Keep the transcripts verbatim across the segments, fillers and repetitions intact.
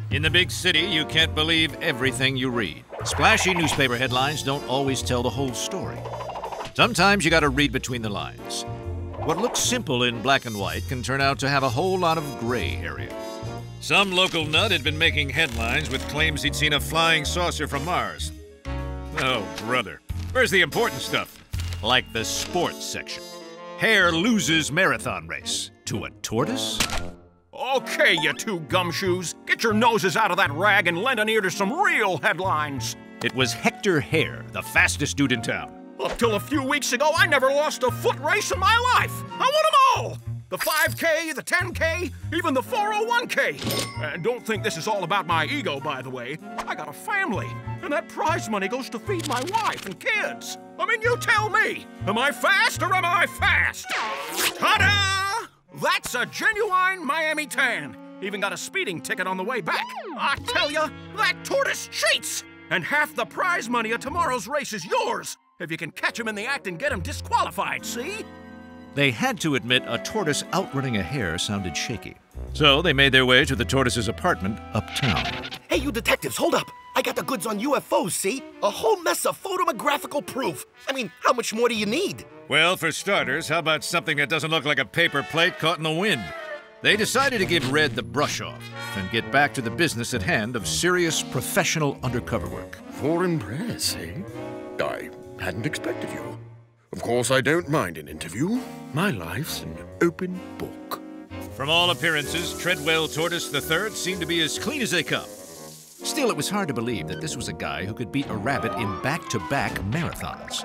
In the big city, you can't believe everything you read. Splashy newspaper headlines don't always tell the whole story. Sometimes you gotta read between the lines. What looks simple in black and white can turn out to have a whole lot of gray area. Some local nut had been making headlines with claims he'd seen a flying saucer from Mars. Oh, brother. Where's the important stuff? Like the sports section. Hare loses marathon race to a tortoise? Okay, you two gumshoes. Get your noses out of that rag and lend an ear to some real headlines. It was Hector Hare, the fastest dude in town. Up till a few weeks ago, I never lost a foot race in my life. I won them all. The five K, the ten K, even the four oh one K. And don't think this is all about my ego, by the way. I got a family, and that prize money goes to feed my wife and kids. I mean, you tell me, am I fast or am I fast? Ta-da! That's a genuine Miami tan. Even got a speeding ticket on the way back. I tell ya, that tortoise cheats! And half the prize money of tomorrow's race is yours, if you can catch him in the act and get him disqualified, see? They had to admit a tortoise outrunning a hare sounded shaky. So they made their way to the tortoise's apartment uptown. Hey, you detectives, hold up. I got the goods on U F Os, see? A whole mess of photographical proof. I mean, how much more do you need? Well, for starters, how about something that doesn't look like a paper plate caught in the wind? They decided to give Red the brush off and get back to the business at hand of serious professional undercover work. Foreign press, eh? I hadn't expected you. Of course, I don't mind an interview. My life's an open book. From all appearances, Treadwell Tortoise the third seemed to be as clean as they come. Still, it was hard to believe that this was a guy who could beat a rabbit in back-to-back marathons.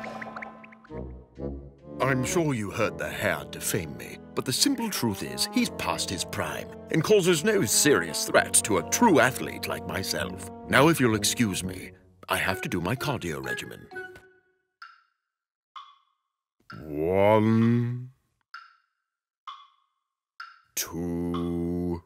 I'm sure you heard the hare defame me, but the simple truth is he's past his prime and causes no serious threat to a true athlete like myself. Now, if you'll excuse me, I have to do my cardio regimen. One, two.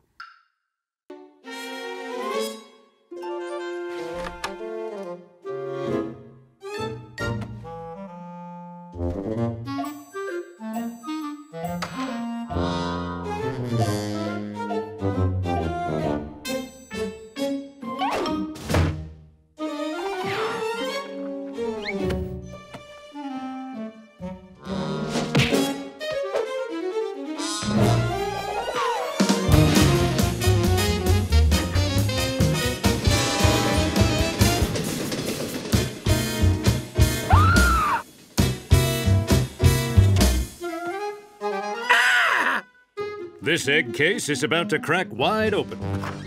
This egg case is about to crack wide open.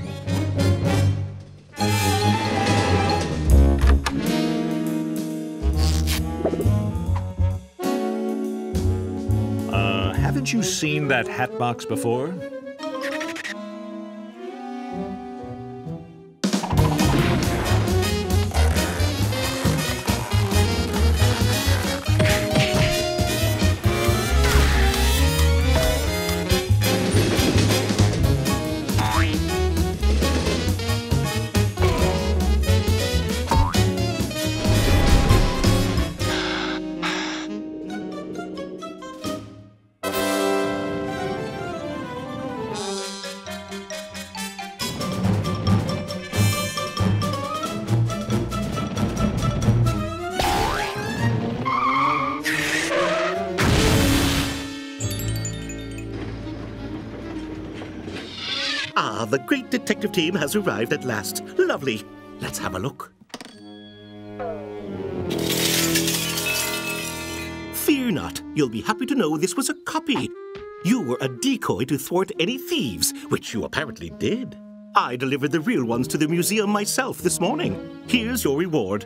Uh, haven't you seen that hat box before? Ah, the great detective team has arrived at last. Lovely. Let's have a look. Fear not. You'll be happy to know this was a copy. You were a decoy to thwart any thieves, which you apparently did. I delivered the real ones to the museum myself this morning. Here's your reward.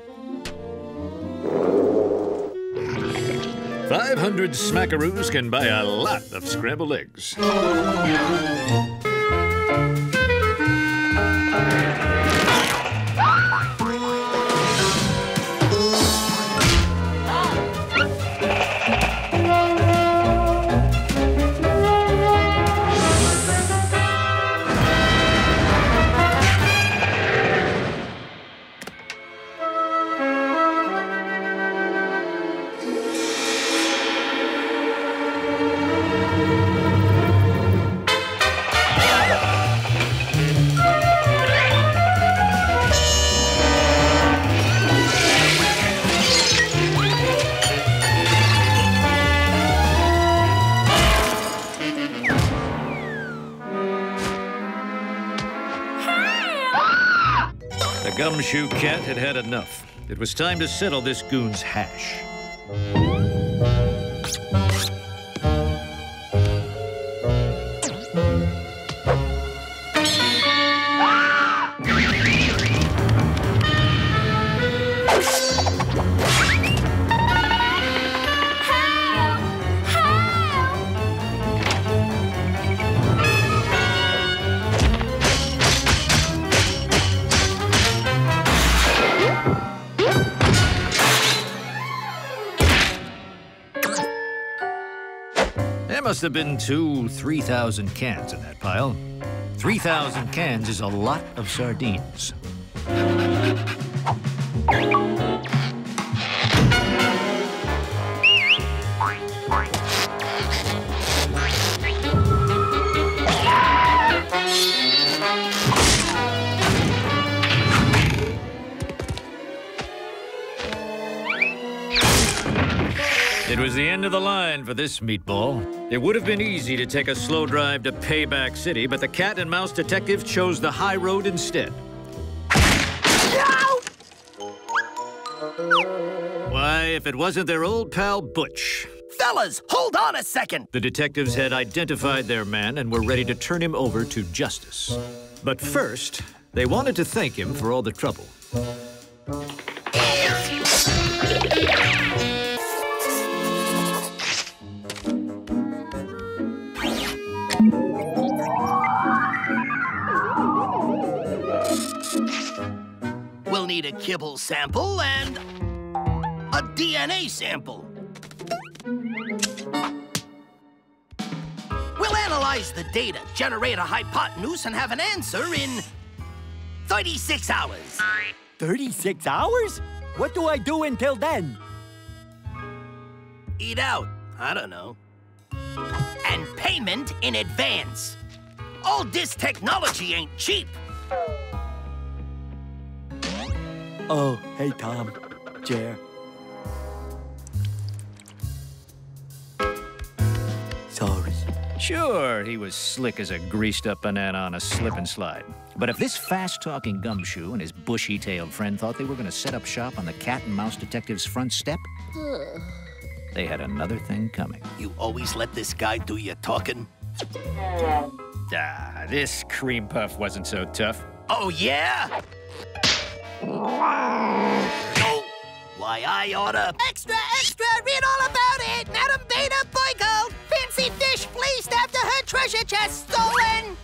five hundred smackaroos can buy a lot of scrambled eggs. The gumshoe cat had had enough. It was time to settle this goon's hash. There must have been two, three thousand cans in that pile. Three thousand cans is a lot of sardines. It was the end of the line for this meatball. It would have been easy to take a slow drive to Payback City, but the cat and mouse detectives chose the high road instead. No! Why, if it wasn't their old pal Butch. Fellas, hold on a second. The detectives had identified their man and were ready to turn him over to justice. But first, they wanted to thank him for all the trouble. We'll need a kibble sample and a D N A sample. We'll analyze the data, generate a hypotenuse, and have an answer in thirty-six hours. thirty-six hours? What do I do until then? Eat out. I don't know. And payment in advance. All this technology ain't cheap. Oh, hey, Tom. Jer. Sorry. Sure, he was slick as a greased-up banana on a slip and slide. But if this fast-talking gumshoe and his bushy-tailed friend thought they were going to set up shop on the cat and mouse detective's front step, they had another thing coming. You always let this guy do your talking? Ah, this cream puff wasn't so tough. Oh, yeah? Oh, why, I oughta... Extra, extra! Read all about it! Madam Beta Boyko! Fancy fish fleeced after her treasure chest stolen!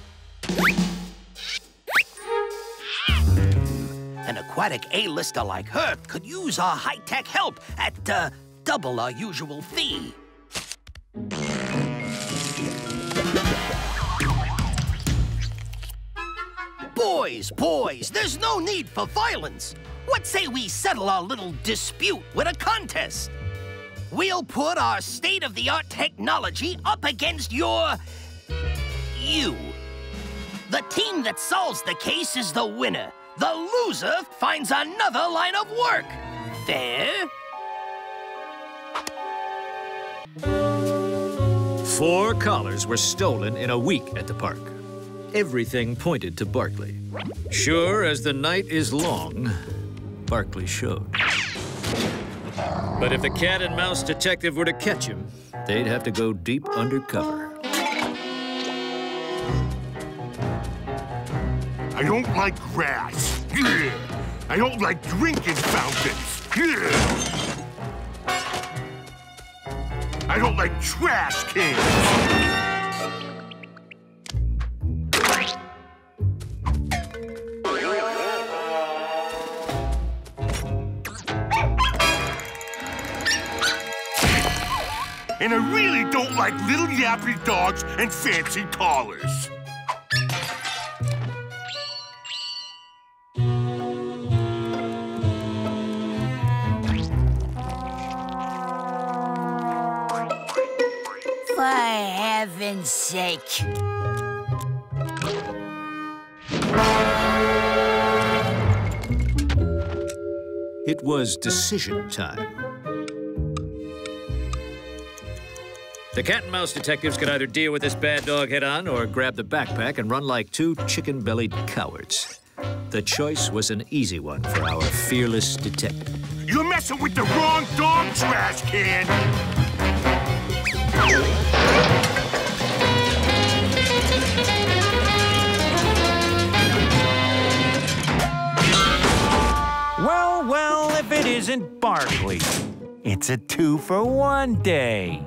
An aquatic A-lister like her could use our high-tech help at, uh, double our usual fee. Boys, boys, there's no need for violence. What say we settle our little dispute with a contest? We'll put our state-of-the-art technology up against your... you. The team that solves the case is the winner. The loser finds another line of work. Fair? Four collars were stolen in a week at the park. Everything pointed to Barkley. Sure as the night is long, Barkley showed. But if the cat and mouse detective were to catch him, they'd have to go deep undercover. I don't like grass. I don't like drinking fountains. I don't like trash cans. And I really don't like little yappy dogs and fancy collars. For heaven's sake. It was decision time. The cat and mouse detectives could either deal with this bad dog head-on or grab the backpack and run like two chicken-bellied cowards. The choice was an easy one for our fearless detective. You're messing with the wrong dog trash can! Well, well, if it isn't Barkley. It's a two-for-one day.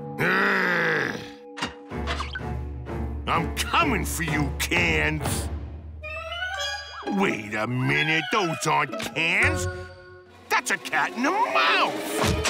I'm coming for you, cans! Wait a minute, those aren't cans! That's a cat in the mouth!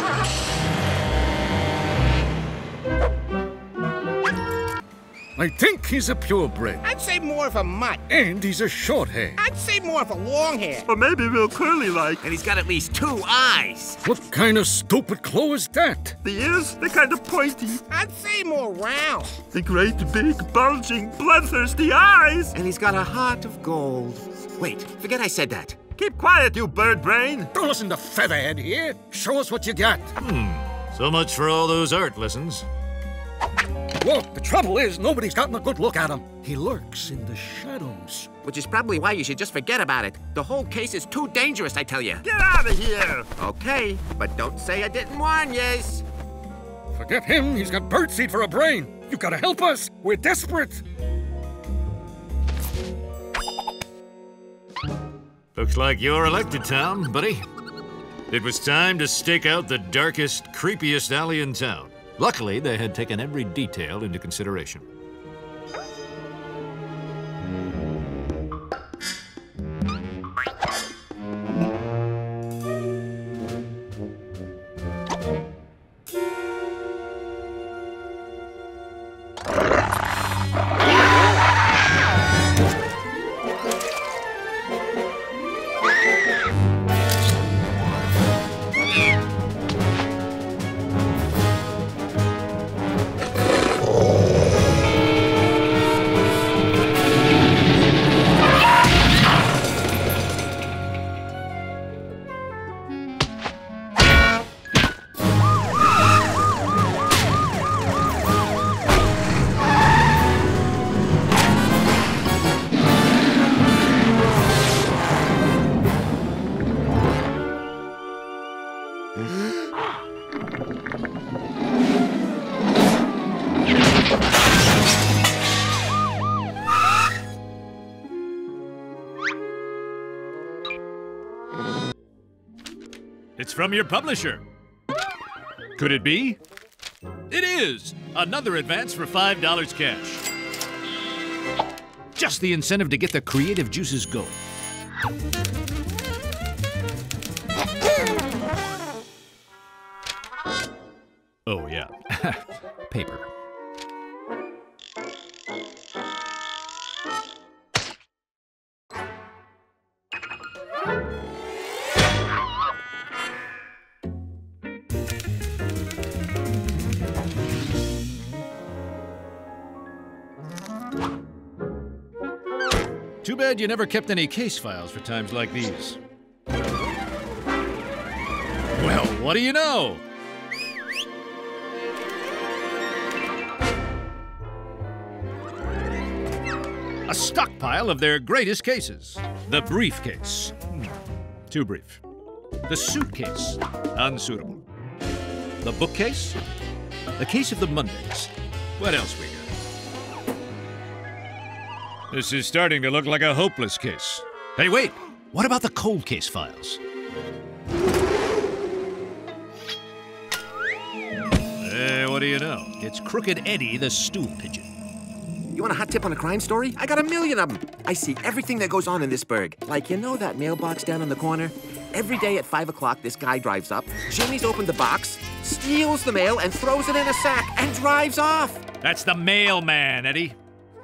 I think he's a purebred. I'd say more of a mutt. And he's a short hair. I'd say more of a long hair. Or maybe real curly-like. And he's got at least two eyes. What kind of stupid claw is that? The ears, they're kind of pointy. I'd say more round. The great, big, bulging, bloodthirsty eyes. And he's got a heart of gold. Wait, forget I said that. Keep quiet, you bird brain. Don't listen to Featherhead here. Show us what you got. Hmm. So much for all those art lessons. Look, the trouble is nobody's gotten a good look at him. He lurks in the shadows. Which is probably why you should just forget about it. The whole case is too dangerous, I tell you. Get out of here. Okay, but don't say I didn't warn yez. Forget him. He's got birdseed for a brain. You gotta help us. We're desperate. Looks like you're elected, Tom, buddy. It was time to stake out the darkest, creepiest alley in town. Luckily, they had taken every detail into consideration. It's from your publisher. Could it be? It is! Another advance for five dollars cash. Just the incentive to get the creative juices going. Oh, yeah. Paper. Too bad you never kept any case files for times like these. Well, what do you know? A stockpile of their greatest cases. The briefcase. Too brief. The suitcase. Unsuitable. The bookcase. The case of the Mondays. What else we got? This is starting to look like a hopeless case. Hey, wait! What about the cold case files? Eh, what do you know? It's Crooked Eddie the stool pigeon. You want a hot tip on a crime story? I got a million of them. I see everything that goes on in this burg. Like, you know that mailbox down in the corner? Every day at five o'clock, this guy drives up, jimmies open the box, steals the mail, and throws it in a sack, and drives off. That's the mailman, Eddie.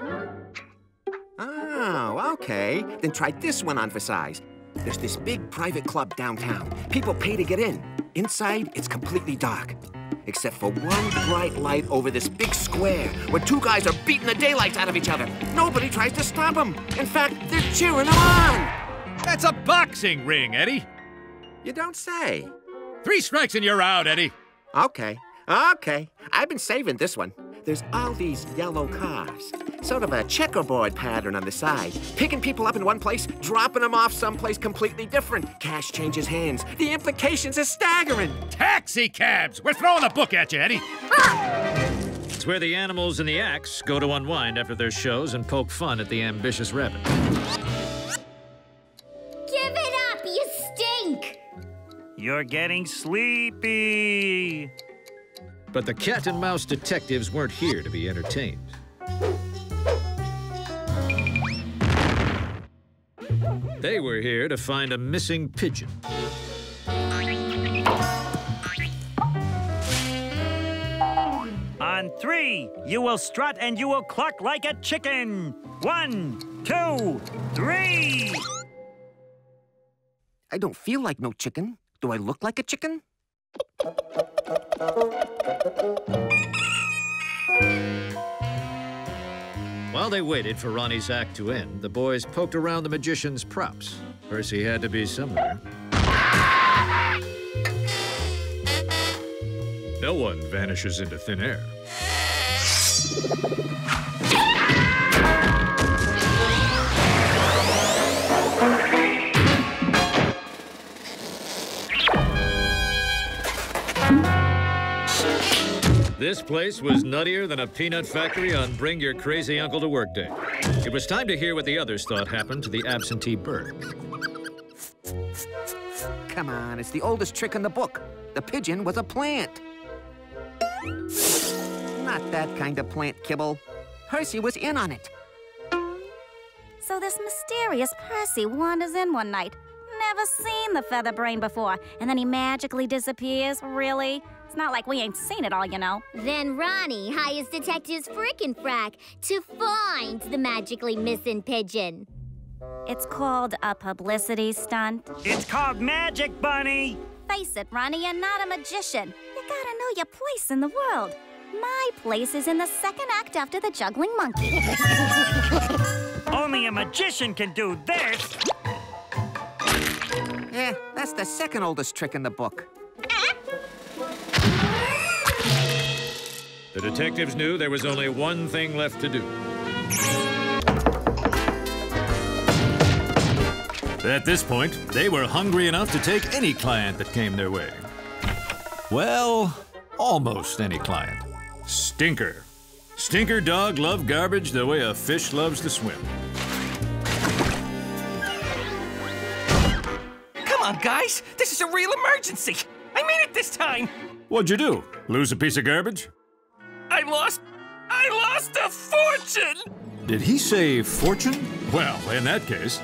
Oh, okay. Then try this one on for size. There's this big private club downtown. People pay to get in. Inside, it's completely dark. Except for one bright light over this big square where two guys are beating the daylights out of each other. Nobody tries to stop them. In fact, they're cheering them on. That's a boxing ring, Eddie. You don't say. Three strikes and you're out, Eddie. Okay, okay. I've been saving this one. there's all these yellow cars. Sort of a checkerboard pattern on the side. Picking people up in one place, dropping them off someplace completely different. Cash changes hands. The implications are staggering. Taxi cabs! We're throwing a book at you, Eddie. It's where the animals and the acts go to unwind after their shows and poke fun at the ambitious rabbit. Give it up, you stink! You're getting sleepy. But the cat and mouse detectives weren't here to be entertained. They were here to find a missing pigeon. On three, you will strut and you will cluck like a chicken. One, two, three. I don't feel like no chicken. Do I look like a chicken? While they waited for Ronnie's act to end, the boys poked around the magician's props. Percy had to be somewhere. No one vanishes into thin air. This place was nuttier than a peanut factory on Bring Your Crazy Uncle to Work Day. It was time to hear what the others thought happened to the absentee bird. Come on, it's the oldest trick in the book. The pigeon was a plant. Not that kind of plant, Kibble. Percy was in on it. So this mysterious Percy wanders in one night. Never seen the feather brain before, and then he magically disappears? Really? It's not like we ain't seen it all, you know. Then Ronnie hires detectives Frickin' Frack to find the magically missing pigeon. It's called a publicity stunt. It's called Magic Bunny. Face it, Ronnie, you're not a magician. You gotta know your place in the world. My place is in the second act after the juggling monkey. Only a magician can do this. Yeah, that's the second oldest trick in the book. The detectives knew there was only one thing left to do. At this point, they were hungry enough to take any client that came their way. Well, almost any client. Stinker. Stinker dog loved garbage the way a fish loves to swim. Come on, guys. This is a real emergency. I made it this time. What'd you do? Lose a piece of garbage? I lost... I lost a fortune! Did he say fortune? Well, in that case...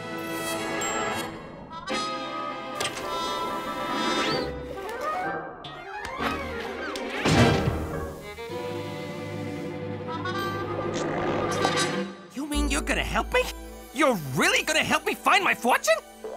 You mean you're gonna help me? You're really gonna help me find my fortune?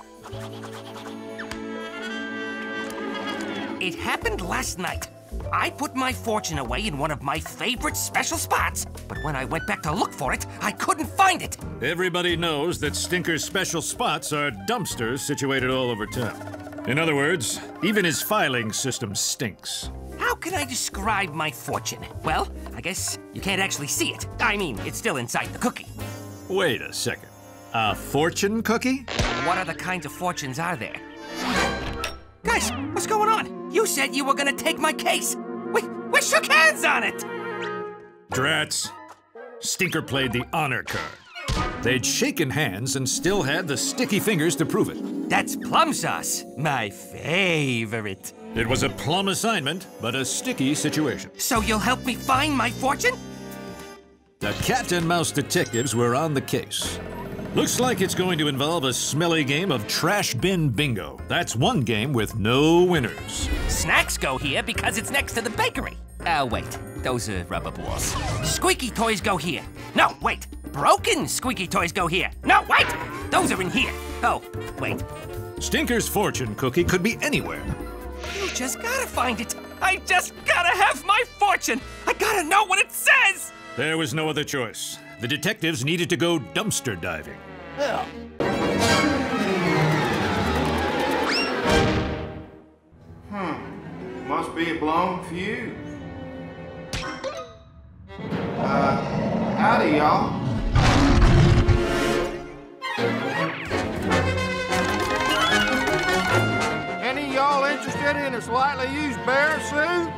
It happened last night. I put my fortune away in one of my favorite special spots, but when I went back to look for it, I couldn't find it. Everybody knows that Stinker's special spots are dumpsters situated all over town. In other words, even his filing system stinks. How can I describe my fortune? Well, I guess you can't actually see it. I mean, it's still inside the cookie. Wait a second. A fortune cookie? What other kinds of fortunes are there? Guys, what's going on? You said you were gonna take my case. We, we shook hands on it! Drats. Stinker played the honor card. They'd shaken hands and still had the sticky fingers to prove it. That's plum sauce, my favorite. It was a plum assignment, but a sticky situation. So you'll help me find my fortune? The cat and mouse detectives were on the case. Looks like it's going to involve a smelly game of trash bin bingo. That's one game with no winners. Snacks go here because it's next to the bakery. Oh, wait. Those are rubber balls. Squeaky toys go here. No, wait. Broken squeaky toys go here. No, wait. Those are in here. Oh, wait. Stinker's fortune cookie could be anywhere. You just gotta find it. I just gotta have my fortune. I gotta know what it says. There was no other choice. The detectives needed to go dumpster diving. Oh. Hmm. Must be a blown fuse. Howdy, y'all. Any of y'all interested in a slightly used bear suit?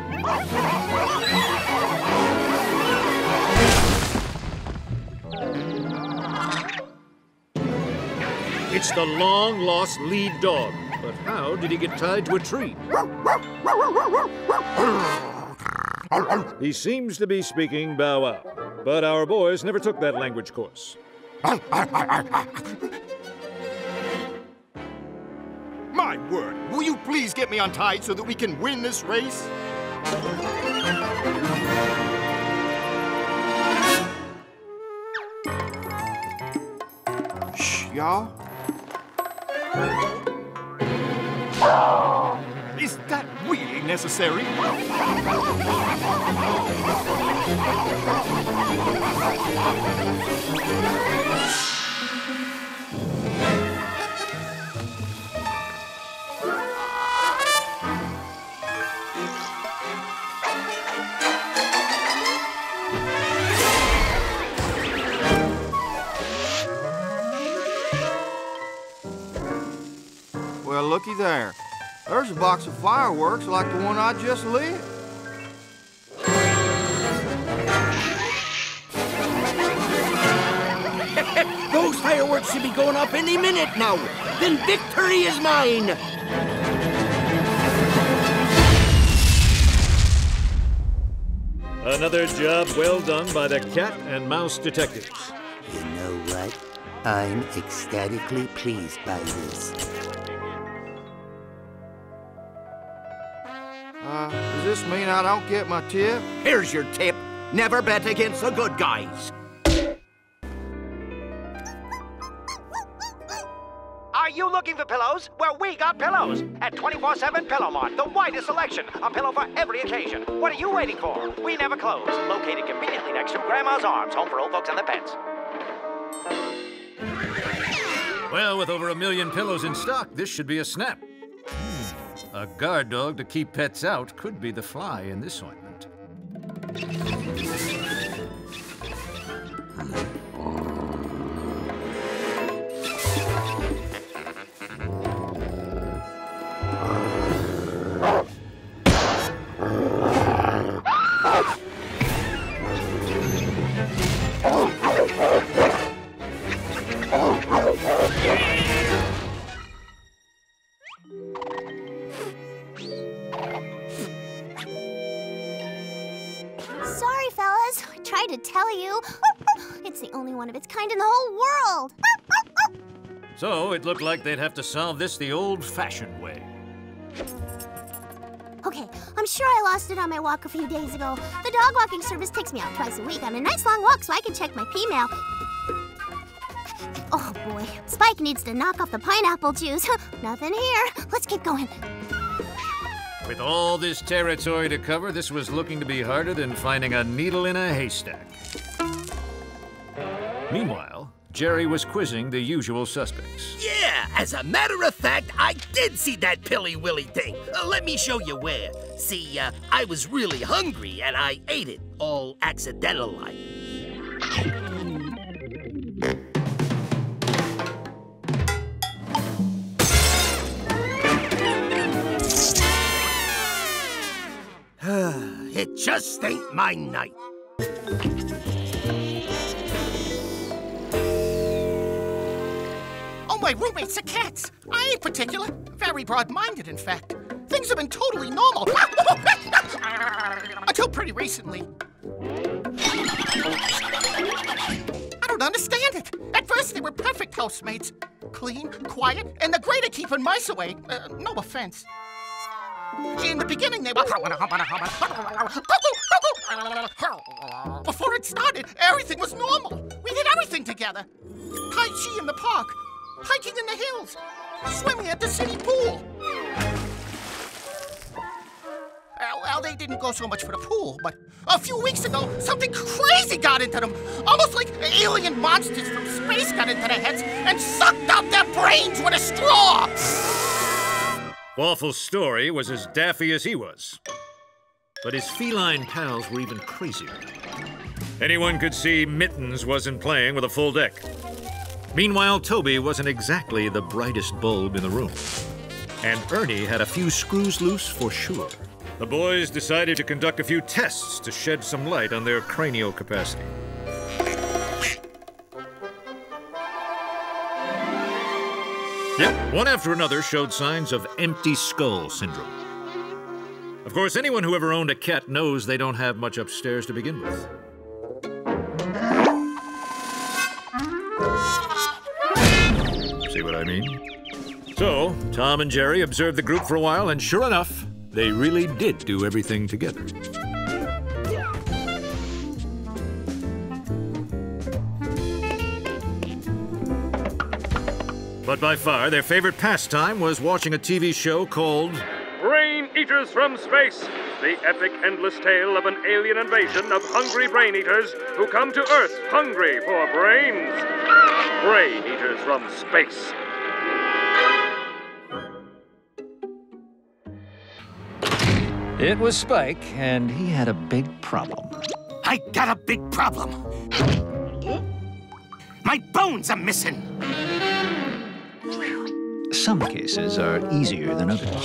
It's the long-lost lead dog. But how did he get tied to a tree? He seems to be speaking bow wow, but our boys never took that language course. My word, will you please get me untied so that we can win this race? Shh, y'all. Is that really necessary? Well, looky there. There's a box of fireworks like the one I just lit. Those fireworks should be going off any minute now. Then victory is mine. Another job well done by the cat and mouse detectives. You know what? I'm ecstatically pleased by this. Uh, does this mean I don't get my tip? Here's your tip. Never bet against the good guys. Are you looking for pillows? Well, we got pillows at twenty-four seven Pillow Mart, the widest selection, a pillow for every occasion. What are you waiting for? We never close. Located conveniently next to Grandma's Arms, home for old folks and their pets. Well, with over a million pillows in stock, this should be a snap. Hmm. A guard dog to keep pets out could be the fly in this ointment. Sorry, fellas. I tried to tell you. It's the only one of its kind in the whole world. So it looked like they'd have to solve this the old-fashioned way. Okay, I'm sure I lost it on my walk a few days ago. The dog walking service takes me out twice a week on a nice long walk so I can check my P mail. Oh boy, Spike needs to knock off the pineapple juice. Nothing here. Let's keep going. With all this territory to cover, this was looking to be harder than finding a needle in a haystack. Meanwhile, Jerry was quizzing the usual suspects. Yeah, as a matter of fact, I did see that Pilly Willy thing. Uh, let me show you where. See, uh, I was really hungry and I ate it, all accidental-like. It just ain't my night. Oh, my roommates are cats. I ain't particular. Very broad-minded, in fact. Things have been totally normal. Until pretty recently. I don't understand it. At first, they were perfect housemates. Clean, quiet, and they're great at keeping mice away. Uh, no offense. In the beginning, they were... Before it started, everything was normal. We did everything together. Tai Chi in the park, hiking in the hills, swimming at the city pool. Well, well, they didn't go so much for the pool, but a few weeks ago, something crazy got into them. Almost like alien monsters from space got into their heads and sucked out their brains with a straw. Waffle's story was as daffy as he was. But his feline pals were even crazier. Anyone could see Mittens wasn't playing with a full deck. Meanwhile, Toby wasn't exactly the brightest bulb in the room. And Ernie had a few screws loose for sure. The boys decided to conduct a few tests to shed some light on their cranial capacity. Yep, one after another showed signs of empty skull syndrome. Of course, anyone who ever owned a cat knows they don't have much upstairs to begin with. See what I mean? So, Tom and Jerry observed the group for a while, and sure enough, they really did do everything together. But by far, their favorite pastime was watching a T V show called Brain Eaters from Space, the epic endless tale of an alien invasion of hungry brain eaters who come to Earth hungry for brains. Brain Eaters from Space. It was Spike, and he had a big problem. I got a big problem. My bones are missing. Some cases are easier than others.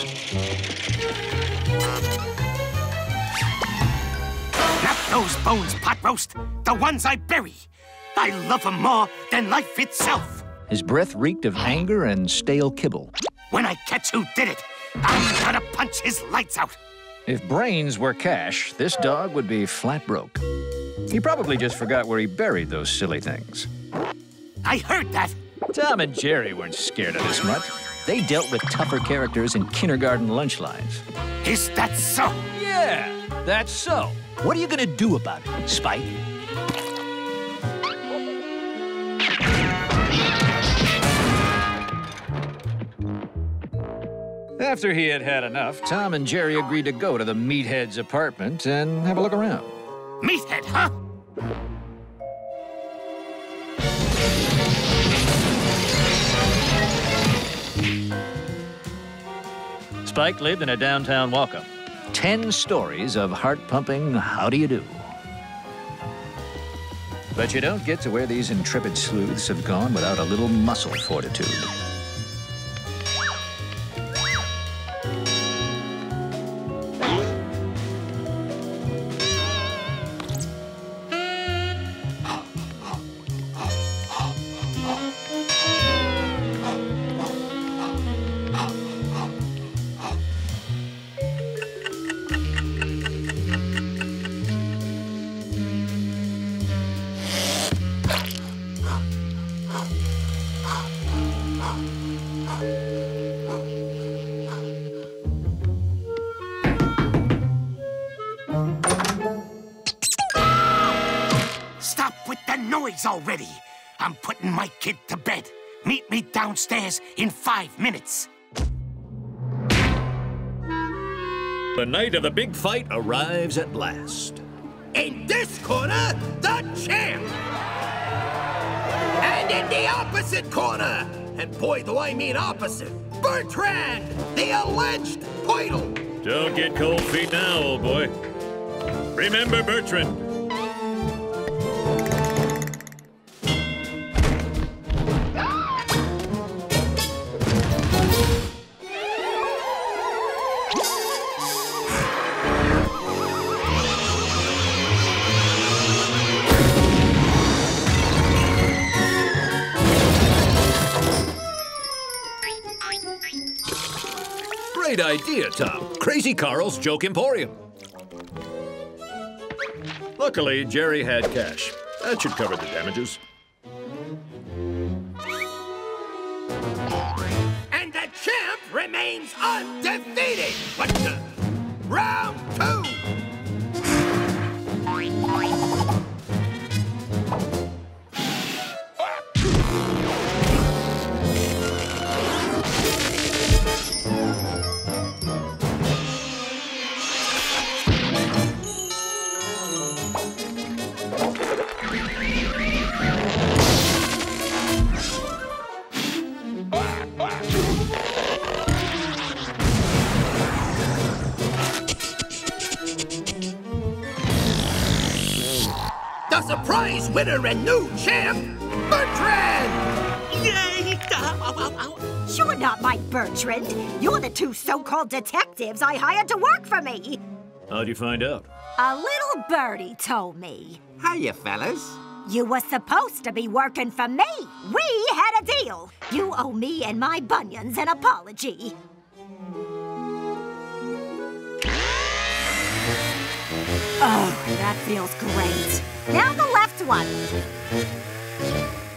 Not those bones, pot roast. The ones I bury. I love them more than life itself. His breath reeked of anger and stale kibble. When I catch who did it, I'm gonna punch his lights out. If brains were cash, this dog would be flat broke. He probably just forgot where he buried those silly things. I heard that. Tom and Jerry weren't scared of this much. They dealt with tougher characters in kindergarten lunch lines. Is that so? Yeah, that's so. What are you gonna do about it, Spike? After he had had enough, Tom and Jerry agreed to go to the Meathead's apartment and have a look around. Meathead, huh? Spike lived in a downtown walk-up. Ten stories of heart-pumping how do you do. But you don't get to where these intrepid sleuths have gone without a little muscle fortitude. Stop with the noise already. I'm putting my kid to bed. Meet me downstairs in five minutes. The night of the big fight arrives at last. In this corner, the champ! And in the opposite corner, and boy do I mean opposite, Bertrand, the alleged Poidle. Don't get cold feet now, old boy. Remember Bertrand. Great idea, Tom. Crazy Carl's Joke Emporium. Luckily, Jerry had cash. That should cover the damages. And the champ remains undefeated. What the? Round two. the prize winner and new champ, Bertrand! Yay! You're not my Bertrand. You're the two so-called detectives I hired to work for me. How'd you find out? A little birdie told me. Hiya, fellas. You were supposed to be working for me. We had a deal. You owe me and my bunions an apology. Oh, that feels great. Now the left one.